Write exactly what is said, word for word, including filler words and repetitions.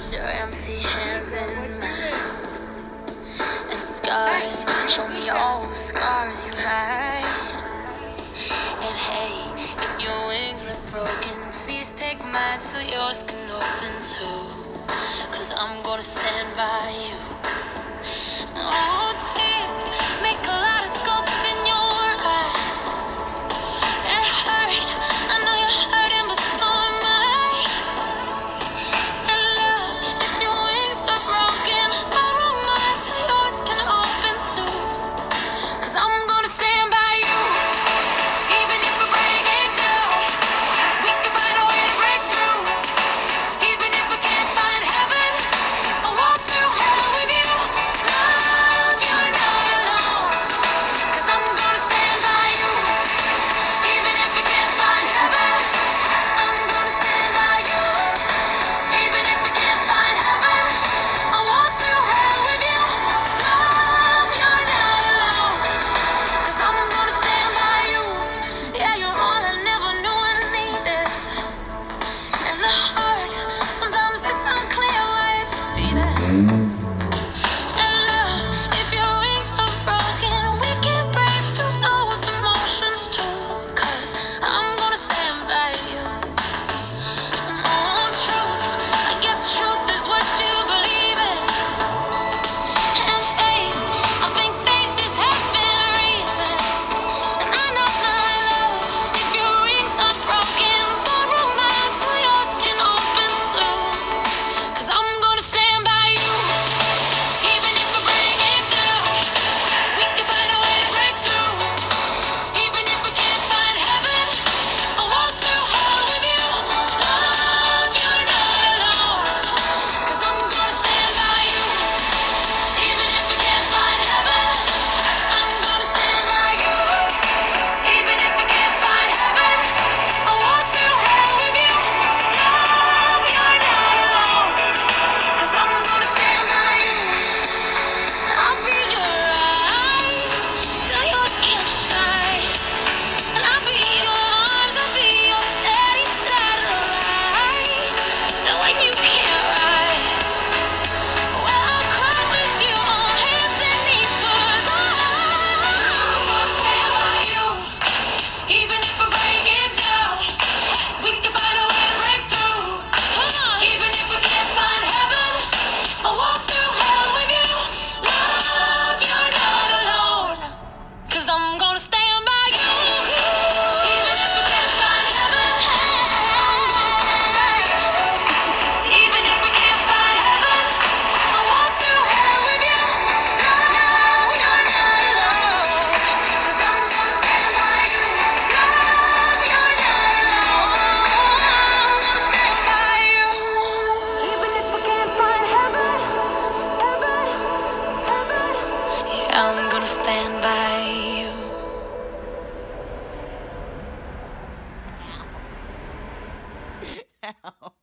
Place your empty hands in mine. And scars, show me all the scars you hide. And hey, if your wings are broken, please take mine so yours can open too. Cause I'm gonna stand by you. Oh, tears make a lot of scopes in your eyes. It hurt, I know you're hurting, but so am I. And love, if your wings are broken, borrow mine so yours can open too. Cause I'm gonna stand by you, even if we break it down. We can find a way to break through. Even if we can't find heaven, I'll walk through hell with you. Love, you're not alone. Cause I'm gonna stand by you. Even if we can't find heaven, I'm gonna stand by you. Even if we can't find heaven, I'll walk through hell with you. Love, you're not alone. Cause I'm gonna stand by you. Yeah, you're all I never knew I needed. And the heart, sometimes it's unclear why it's beating. And love, if your wings are broken, we can break through those emotions too. Cause I'm gonna stand by you. And oh, truth, I guess truth is what you believe in. And faith, I think faith is having a reason. And I know my love, if your wings are broken, borrow mine so yours can open too. Cause I'm gonna stand by you, even if we break it down. We can find a way to break through. Even if we can't find heaven, I'll walk through hell with you. Love, you're not alone. Cause I'm gonna stand by you. Even if we can't find heaven, I'm gonna stand by you. Even if we can't find heaven, I'll walk through hell with you. Love, you're not alone. Cause I'm gonna stand by you. I'll be your eyes till yours can't shine. And I'll be your arms, I'll be your steady satellite. And when you can't rise, well, I'll cry with you on hands and knees, 'cause I'm gonna stand by you. Even if we break it down, we can find a way to break through. Come on. Even if we can't find heaven, I'll walk through hell with you. Love, you're not alone. Cause I'm gonna stand by you. Even if we can't find heaven, I'm gonna stand by you. Even if we can't find heaven, I'll walk through hell with you. Love, you're not alone. Cause I'm gonna stand by you. Love, you're not alone. I'm gonna stand by you. Even if we can't find heaven, heaven, heaven. Yeah, I'm gonna stand by you.